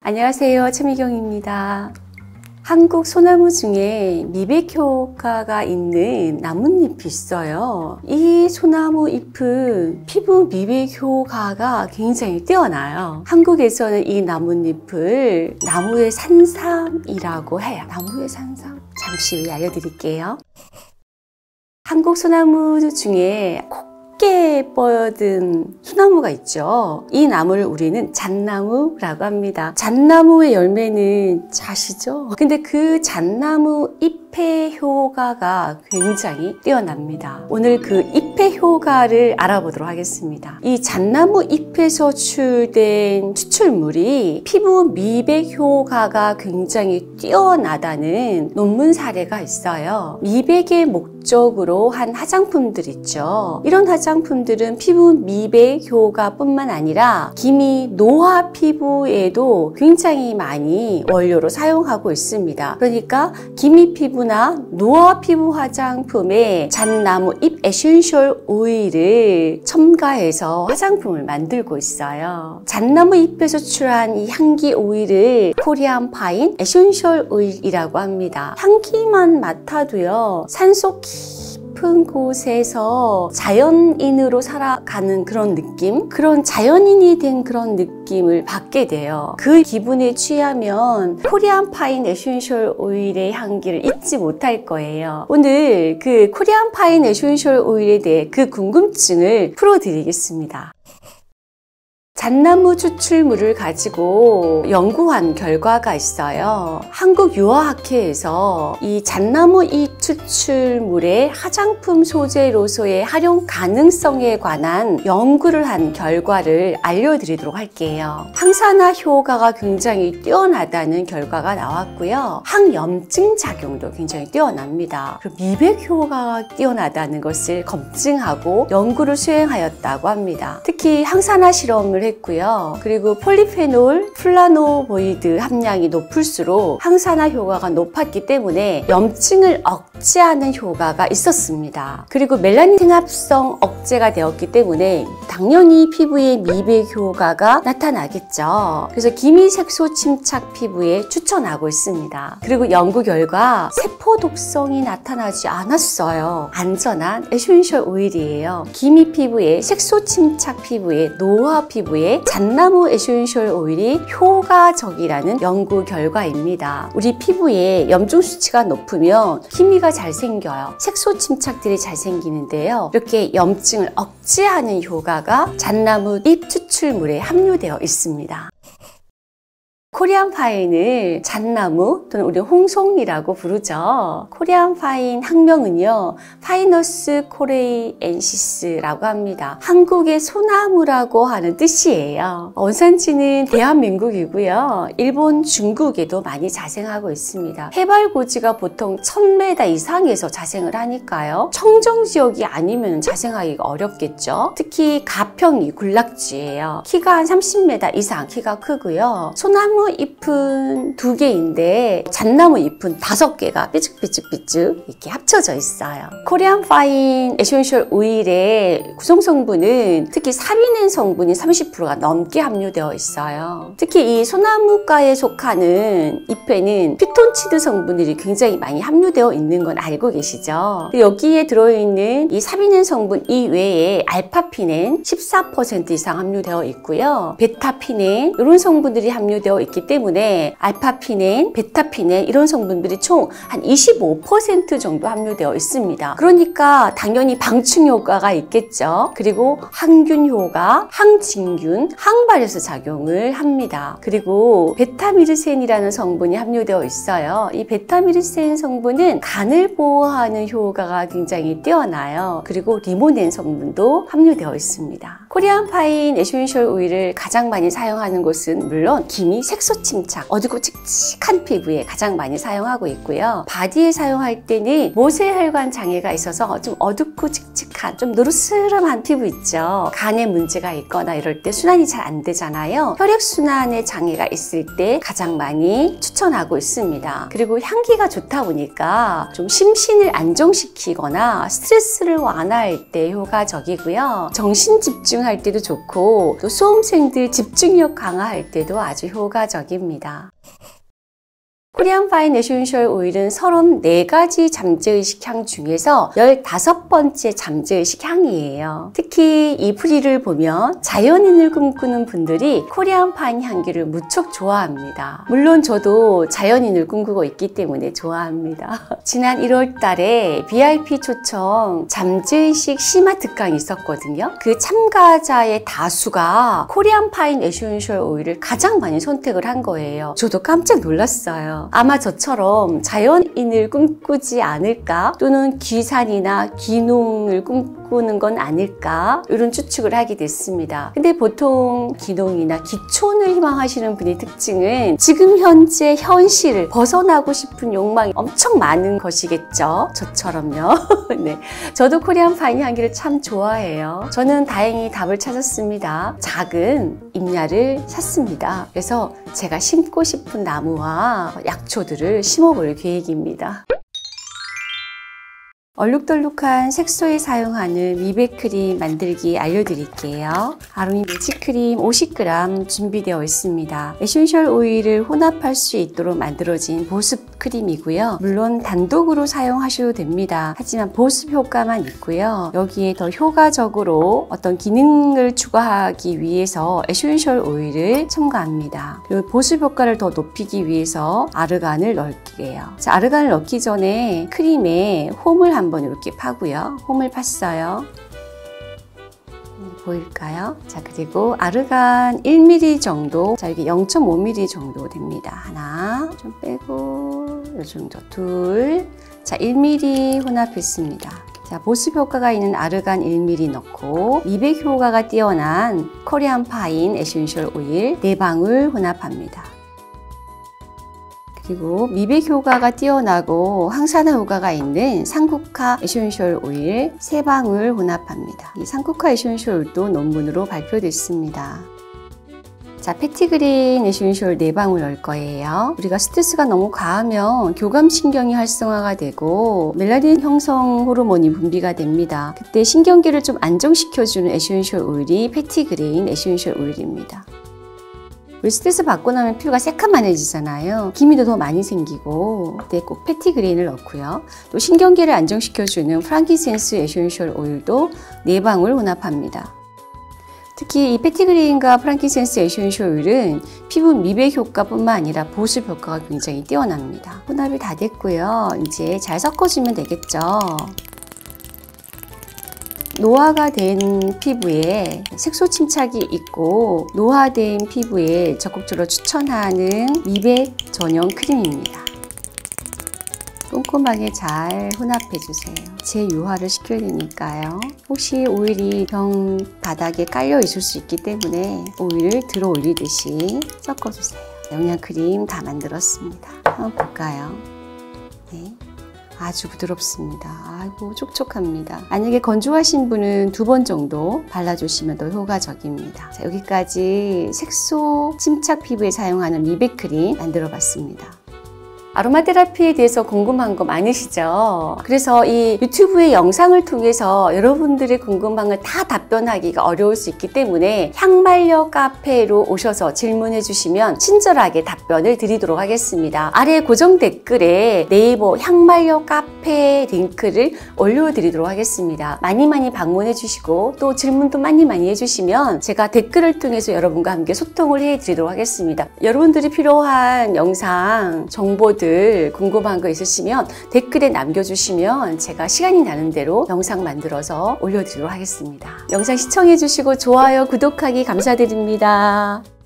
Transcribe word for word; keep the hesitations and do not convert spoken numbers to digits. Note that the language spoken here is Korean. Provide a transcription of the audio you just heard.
안녕하세요, 최미경입니다. 한국 소나무 중에 미백 효과가 있는 나뭇잎이 있어요. 이 소나무 잎은 피부 미백 효과가 굉장히 뛰어나요. 한국에서는 이 나뭇잎을 나무의 산삼이라고 해요. 나무의 산삼? 잠시 후에 알려드릴게요. 한국 소나무 중에 곱게 뻗은 소나무가 있죠. 이 나무를 우리는 잣나무라고 합니다. 잣나무의 열매는 잣이죠. 근데 그 잣나무 잎의 효과가 굉장히 뛰어납니다. 오늘 그 잎의 효과를 알아보도록 하겠습니다. 이 잣나무 잎에서 추출된 추출물이 피부 미백 효과가 굉장히 뛰어나다는 논문 사례가 있어요. 미백의 목적으로 한 화장품들 있죠. 이런 화장품들은 피부 미백 효과뿐만 아니라 기미 노화 피부에도 굉장히 많이 원료로 사용하고 있습니다. 그러니까 기미 피부나 노화 피부 화장품에 잣나무 잎 에센셜 오일을 첨가해서 화장품을 만들고 있어요. 잣나무 잎에서 출한 이 향기 오일을 코리안 파인 에센셜 오일이라고 합니다. 향기만 맡아도요, 산속 깊은 곳에서 자연인으로 살아가는 그런 느낌? 그런 자연인이 된 그런 느낌을 받게 돼요. 그 기분에 취하면 코리안 파인 에센셜 오일의 향기를 잊지 못할 거예요. 오늘 그 코리안 파인 에센셜 오일에 대해 그 궁금증을 풀어드리겠습니다. 잣나무 추출물을 가지고 연구한 결과가 있어요. 한국유화학회에서 이 잣나무 잎 추출물의 화장품 소재로서의 활용 가능성에 관한 연구를 한 결과를 알려드리도록 할게요. 항산화 효과가 굉장히 뛰어나다는 결과가 나왔고요. 항염증 작용도 굉장히 뛰어납니다. 그리고 미백 효과가 뛰어나다는 것을 검증하고 연구를 수행하였다고 합니다. 특히 항산화 실험을 했고요. 그리고 폴리페놀, 플라노보이드 함량이 높을수록 항산화 효과가 높았기 때문에 염증을 억제하는 효과가 있었습니다. 그리고 멜라닌 생합성 억제가 되었기 때문에 당연히 피부에 미백 효과가 나타나겠죠. 그래서 기미 색소 침착 피부에 추천하고 있습니다. 그리고 연구 결과 세포 독성이 나타나지 않았어요. 안전한 에센셜 오일이에요. 기미 피부에 색소 침착 피부에 노화 피부에 잣나무 에센셜 오일이 효과적이라는 연구 결과입니다. 우리 피부에 염증 수치가 높으면 기미가 잘 생겨요. 색소 침착들이 잘 생기는데요. 이렇게 염증을 억제하는 효과가 잣나무 잎 추출물에 함유되어 있습니다. 코리안 파인을 잣나무 또는 우리 홍송이라고 부르죠. 코리안 파인 학명은요, 파이너스 코레이엔시스라고 합니다. 한국의 소나무라고 하는 뜻이에요. 원산지는 대한민국이고요. 일본, 중국에도 많이 자생하고 있습니다. 해발 고지가 보통 천 미터 이상에서 자생을 하니까요. 청정 지역이 아니면 자생하기가 어렵겠죠. 특히 가평이 군락지예요. 키가 한 삼십 미터 이상 키가 크고요. 소나무 잎은 두 개인데 잣나무 잎은 다섯 개가 삐죽삐죽삐죽 이렇게 합쳐져 있어요. 코리안 파인 에센셜 오일의 구성 성분은 특히 사비넨 성분이 삼십 퍼센트가 넘게 함유되어 있어요. 특히 이 소나무과에 속하는 잎에는 피톤치드 성분들이 굉장히 많이 함유되어 있는 건 알고 계시죠? 여기에 들어있는 이 사비넨 성분 이외에 알파피넨 십사 퍼센트 이상 함유되어 있고요. 베타피넨 이런 성분들이 함유되어 있기 때문에 알파피넨, 베타피넨 이런 성분들이 총 한 이십오 퍼센트 정도 함유되어 있습니다. 그러니까 당연히 방충 효과가 있겠죠. 그리고 항균 효과, 항진균, 항발효소 작용을 합니다. 그리고 베타미르센이라는 성분이 함유되어 있어요. 이 베타미르센 성분은 간을 보호하는 효과가 굉장히 뛰어나요. 그리고 리모넨 성분도 함유되어 있습니다. 코리안 파인 에센셜 오일을 가장 많이 사용하는 곳은 물론 기미 색소 침착, 어둡고 칙칙한 피부에 가장 많이 사용하고 있고요. 바디에 사용할 때는 모세혈관 장애가 있어서 좀 어둡고 칙칙한, 좀 노르스름한 피부 있죠. 간에 문제가 있거나 이럴 때 순환이 잘 안 되잖아요. 혈액순환에 장애가 있을 때 가장 많이 추천하고 있습니다. 그리고 향기가 좋다 보니까 좀 심신을 안정시키거나 스트레스를 완화할 때 효과적이고요. 정신 집중 염증할 때도 좋고 또 수험생들 집중력 강화할 때도 아주 효과적입니다. 코리안 파인 에센셜 오일은 서른네 가지 잠재의식 향 중에서 열다섯 번째 잠재의식 향이에요. 특히 이 뿌리를 보면 자연인을 꿈꾸는 분들이 코리안 파인 향기를 무척 좋아합니다. 물론 저도 자연인을 꿈꾸고 있기 때문에 좋아합니다. 지난 일월 달에 브이아이피 초청 잠재의식 심화 특강이 있었거든요. 그 참가자의 다수가 코리안 파인 에센셜 오일을 가장 많이 선택을 한 거예요. 저도 깜짝 놀랐어요. 아마 저처럼 자연인을 꿈꾸지 않을까, 또는 귀산이나 귀농을 꿈꾸는 건 아닐까, 이런 추측을 하게 됐습니다. 근데 보통 귀농이나 귀촌을 희망하시는 분의 특징은 지금 현재 현실을 벗어나고 싶은 욕망이 엄청 많은 것이겠죠. 저처럼요. 네, 저도 코리안 파인 향기를 참 좋아해요. 저는 다행히 답을 찾았습니다. 작은 잎야를 샀습니다. 그래서 제가 심고 싶은 나무와 약초들을 심어볼 계획입니다. 얼룩덜룩한 색소에 사용하는 미백 크림 만들기 알려드릴게요. 아로니 매직 크림 오십 그램 준비되어 있습니다. 에센셜 오일을 혼합할 수 있도록 만들어진 보습 크림이고요. 물론 단독으로 사용하셔도 됩니다. 하지만 보습 효과만 있고요. 여기에 더 효과적으로 어떤 기능을 추가하기 위해서 에센셜 오일을 첨가합니다. 그리고 보습 효과를 더 높이기 위해서 아르간을 넣을게요. 자, 아르간을 넣기 전에 크림에 홈을 한 한번 이렇게 파고요. 홈을 팠어요. 보일까요? 자, 그리고 아르간 일 밀리리터 정도, 자, 이게 영 점 오 밀리리터 정도 됩니다. 하나, 좀 빼고, 이 정도, 둘, 자, 일 밀리리터 혼합했습니다. 자, 보습 효과가 있는 아르간 일 밀리리터 넣고 미백 효과가 뛰어난 코리안 파인 에센셜 오일 네 방울 혼합합니다. 그리고 미백 효과가 뛰어나고 항산화 효과가 있는 상쿠카 에센셜 오일 세 방울 혼합합니다. 이 상쿠카 에센셜 오일도 논문으로 발표됐습니다. 자, 패티그린 에센셜 네 방울 넣을 거예요. 우리가 스트레스가 너무 과하면 교감신경이 활성화가 되고 멜라닌 형성 호르몬이 분비가 됩니다. 그때 신경계를 좀 안정시켜주는 에센셜 오일이 패티그린 에센셜 오일입니다. 우리 스트레스 받고 나면 피부가 새카만해지잖아요. 기미도 더 많이 생기고, 그때 꼭 패티그린을 넣고요. 또 신경계를 안정시켜주는 프랑키센스 에센셜 오일도 네 방울 혼합합니다. 특히 이 패티그린과 프랑키센스 에센셜 오일은 피부 미백 효과뿐만 아니라 보습 효과가 굉장히 뛰어납니다. 혼합이 다 됐고요. 이제 잘 섞어주면 되겠죠. 노화가 된 피부에 색소 침착이 있고 노화된 피부에 적극적으로 추천하는 미백 전용 크림입니다. 꼼꼼하게 잘 혼합해 주세요. 재유화를 시켜야 되니까요. 혹시 오일이 병 바닥에 깔려 있을 수 있기 때문에 오일을 들어 올리듯이 섞어주세요. 영양크림 다 만들었습니다. 한번 볼까요? 네. 아주 부드럽습니다. 아이고 촉촉합니다. 만약에 건조하신 분은 두 번 정도 발라주시면 더 효과적입니다. 자, 여기까지 색소 침착 피부에 사용하는 미백 크림 만들어 봤습니다. 아로마 테라피에 대해서 궁금한 거 많으시죠? 그래서 이 유튜브의 영상을 통해서 여러분들의 궁금한 걸 다 답변하기가 어려울 수 있기 때문에 향말력 카페로 오셔서 질문해 주시면 친절하게 답변을 드리도록 하겠습니다. 아래 고정 댓글에 네이버 향말력 카페 링크를 올려드리도록 하겠습니다. 많이 많이 방문해 주시고 또 질문도 많이 많이 해주시면 제가 댓글을 통해서 여러분과 함께 소통을 해드리도록 하겠습니다. 여러분들이 필요한 영상, 정보들 궁금한 거 있으시면 댓글에 남겨주시면 제가 시간이 나는 대로 영상 만들어서 올려드리도록 하겠습니다. 영상 시청해주시고 좋아요, 구독하기 감사드립니다.